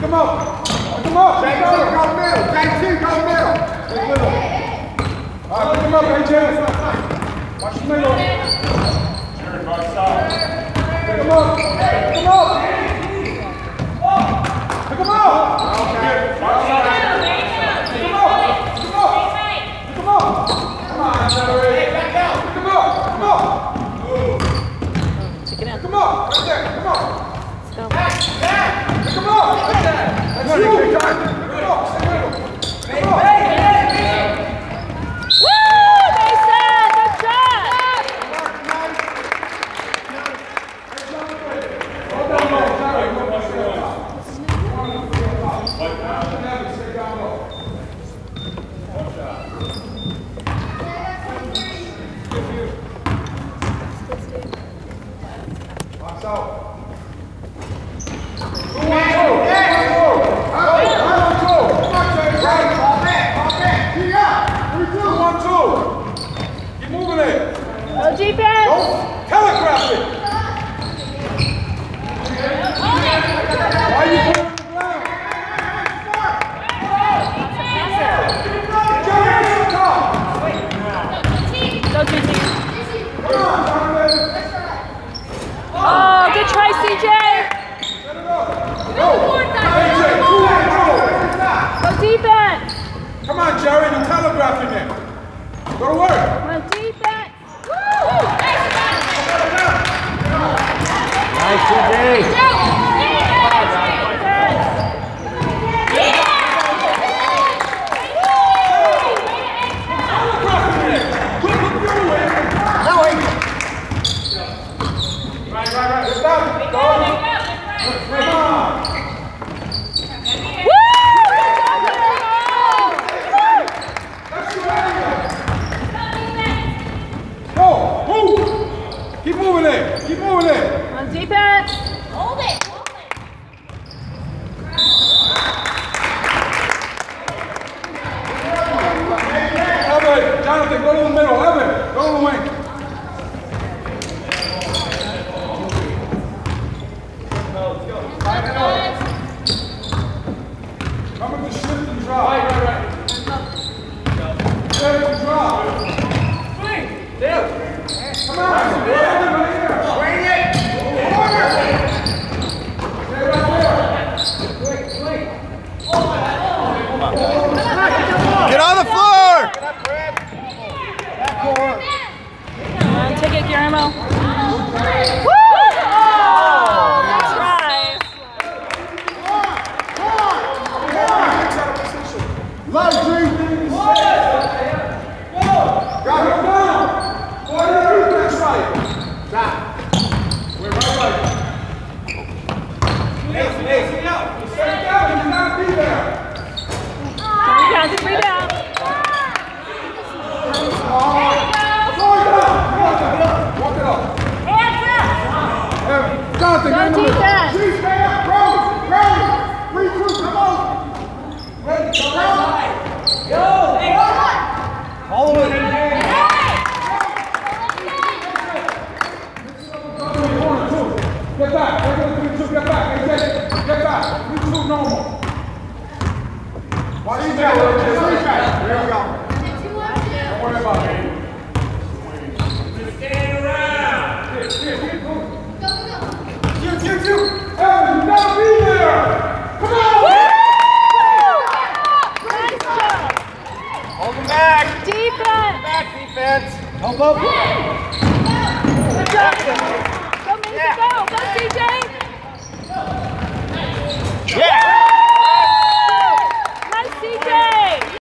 him up. Pick him up. JT, go middle. JT, go middle. Pick middle. All right, pick him up, AJ. Watch the middle. Jared, right side. Pick him up. Pick him up. Pick him up. Okay. Right side. Pick him up. Pick him up. Pick him up. Come on, Jerry. Pick him up. Come on. Check it out. Come on. Right there. Come on. Let's go. Pick him up. Right there. That's you. Pick him up. Stay with him. Come on. Woo! Mason! Good shot! Hold down low. Jerry, go back to the top. Stay down low. Box out. 2-1-2. Keep moving it. No defense! Don't telegraph it. Why are you putting it on the ground? Go GT. Come on, Jonathan. Oh, good try, CJ! Set it up. Go. AJ, 2-1-2. Go defense! Come on, Jerry, you're telegraphing it. Go to work. Come on, defense! Woo! Nice, CJ. Keep moving it. Keep moving it. On defense. Hold it. Hold it. Evan, Jonathan, go to the middle. Evan, go to the wing. Come with the shift and drop. Right. Shift and drop. Swing. Down. Come on. Swing it. Stay right there. Get on the floor! Come on, take it, Guillermo. Woo! Oh, nice try. Light green. Got him down. Boy, you defense right. Stop. We're right. Hey, sit down. Sit down. You cannot be there. Three down. Walk it up. Jonathan, Go defense. Stay up. Rose. 3-2. Come on. Ready. Go. All the way. Get back. We're going to 3-2. Get back. AJ. Get back. 3-2 normal. Watch it back. Here we go. Don't worry about it. Just stand around. Here. You. Evan, you gotta be there. Come on. Nice job. Hold him back. Defense. Back defense. Help up.